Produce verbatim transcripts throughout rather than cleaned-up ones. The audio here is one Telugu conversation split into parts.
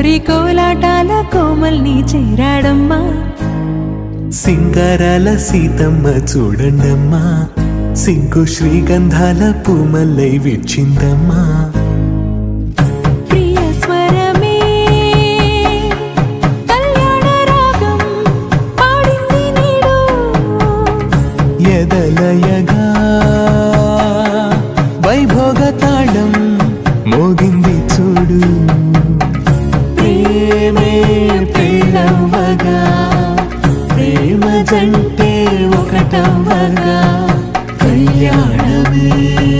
కోరి కోలాటాల కోమల్ని చేరాడమ్మా. సింగారాల సీతమ్మ చూడండమ్మా, సింకు శ్రీగంధాల పూమల్లై విచ్చిందమ్మా. ప్రియ స్వరమే కళ్యాణ రాగం పాడింది నీడు, ఎదలయగా వైభోగ తాళం మోగింది చూడు. ప్రేమే పెళ్ళవ్వగా ప్రేమ జంటే ఒకటవ్వగా కళ్యాణమే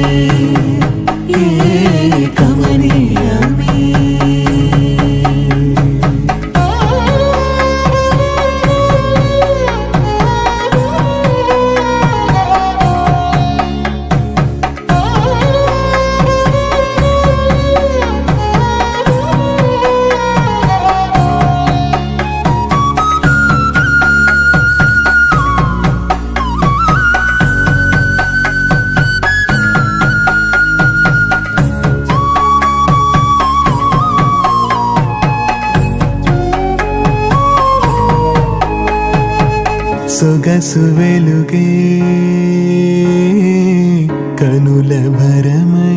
ఏ కమనీయమే. సొగసు వెలుగే కనుల భరమై,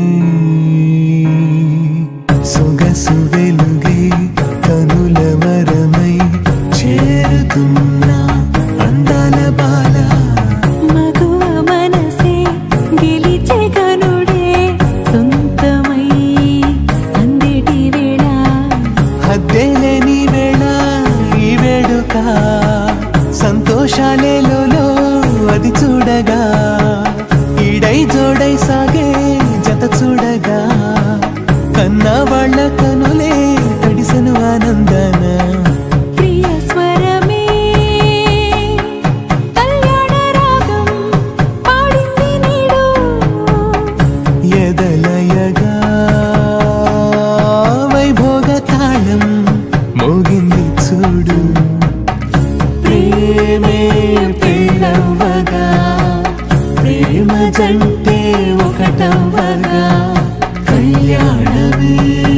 సొగసు వెలుగే కనుల భరమై చేరుతున్న అందాల బాల. మగువ మనసే గెలిచే కనుడే సొంతమై అందేటి వేళ, హద్దేలేని వేళ ఈ వేడుక సంతోషాలేలో అది చూడగా, ఈడై జోడై సాగే జత చూడగా కన్నా వాళ్ళ కనులే తడిసెను ఆనందాన. ప్రియ స్వరమే కళ్యాణ రాగం పాడింది నీడు, ఎదలయగా వైభోగ తాళం మోగింది చూడు. ప్రేమే పెళ్ళవ్వగా ప్రేమ జంటే ఒకటవ్వగా కళ్యాణమే.